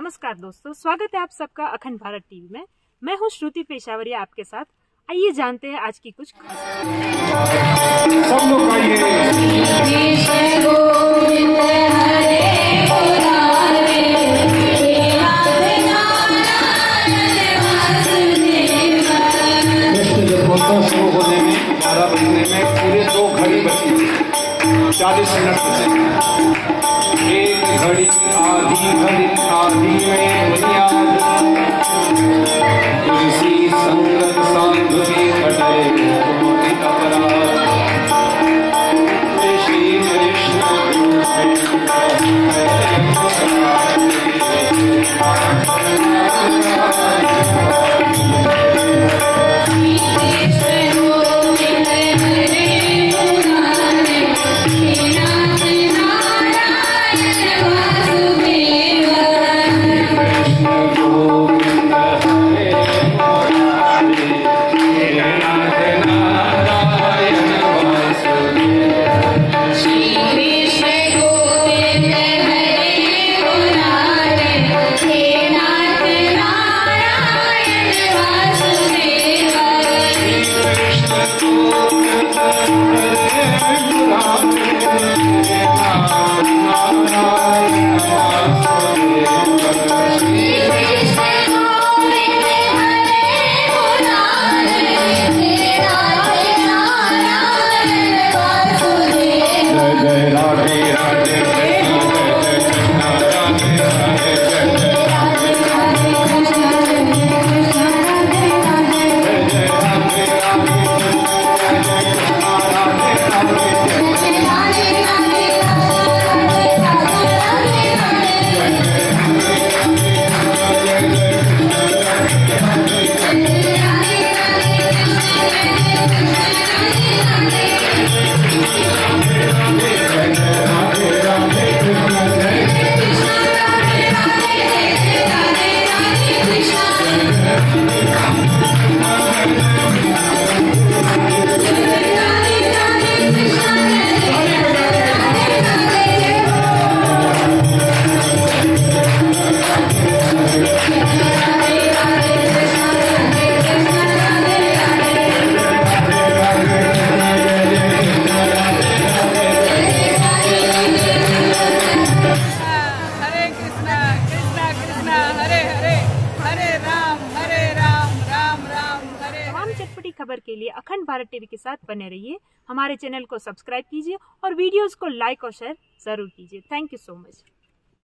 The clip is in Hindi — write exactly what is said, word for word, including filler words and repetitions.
नमस्कार दोस्तों, स्वागत है आप सबका अखंड भारत टीवी में। मैं हूं श्रुति पेशावरिया आपके साथ। आइए जानते हैं आज की कुछ खास। सब लोग शुरू होने में बारह बजने में पूरे दो घड़ी बची, चालीस मिनट बचे। एक घड़ी आधी घड़ी आधी में बुनियाद तुलसी संगत सांधुनी कटे मोती अपराध श्री कृष्ण चटपटी खबर के लिए अखंड भारत टीवी के साथ बने रहिए। हमारे चैनल को सब्सक्राइब कीजिए और वीडियोस को लाइक और शेयर जरूर कीजिए। Thank you so much.